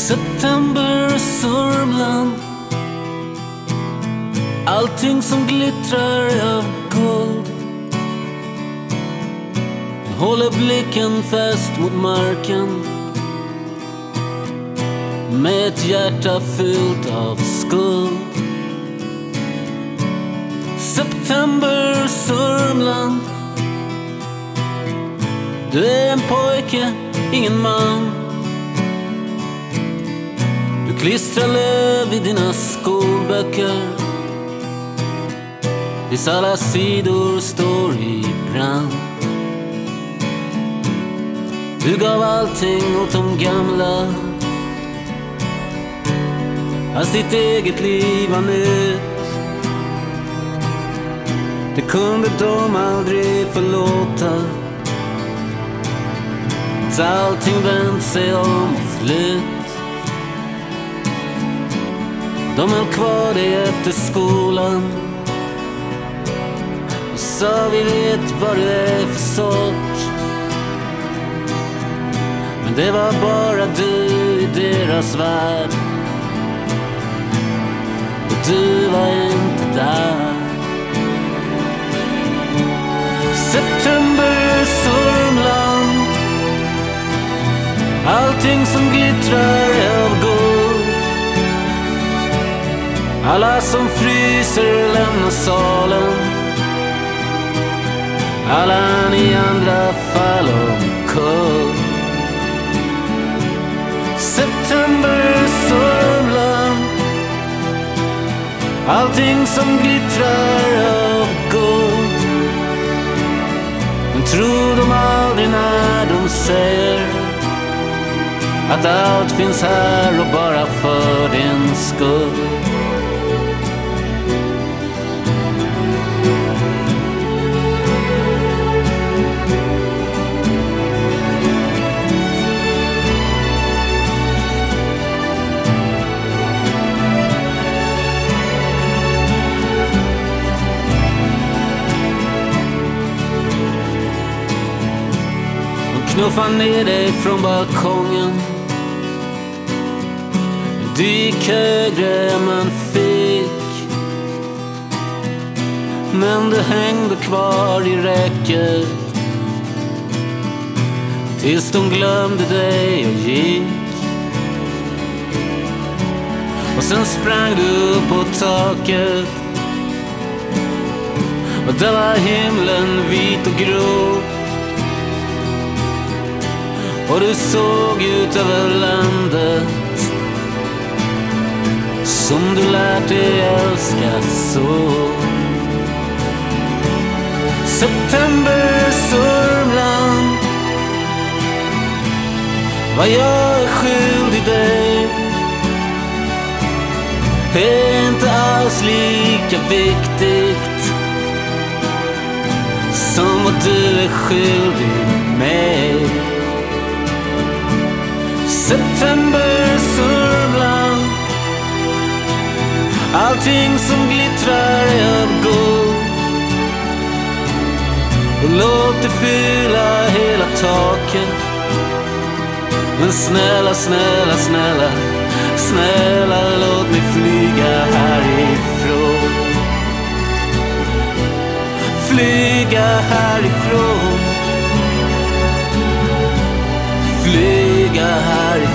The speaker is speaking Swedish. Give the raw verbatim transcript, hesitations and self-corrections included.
September, Sörmland. Allting som glittrar av guld. Jag håller blicken fäst mot marken, med ett hjärta fyllt av skuld. September, Sörmland. Du är en pojke, ingen man. Du klistrar löv i dina skolböcker, tills alla sidor står i brand. Du gav allting åt de gamla, fast ditt eget liv var nytt. Det kunde de aldrig förlåta, så allting vänt sig om och flytt. De höll kvar dig efter skolan och sa vi vet vad du är för sort. Men det var bara du i deras värld, och du var inte där. September, Sörmland. Allting som glittrar är av guld. Alla som fryser lämnar salen, alla ni andra fall omkull. September, Sörmland. Allting som glittrar av guld. Men tror de aldrig när de säger att allt finns här och bara för din skull. Knuffar ner dig från balkongen, du gick högre än man fick, men du hängde kvar i räcket tills de glömde dig och gick. Och sen sprang du upp på taket, och där var himlen vit och grå. Och du såg ut över landet som du lärt dig älska så. September, Sörmland. Vad jag är skyldig dig är inte alls lika viktigt som vad du är skyldig mig. September, Sörmland. Allting som glittrar är av guld, och låt det fylla hela taket. Men snälla, snälla, snälla, snälla, låt mig flyga härifrån. Flyga härifrån. Flyga härifrån.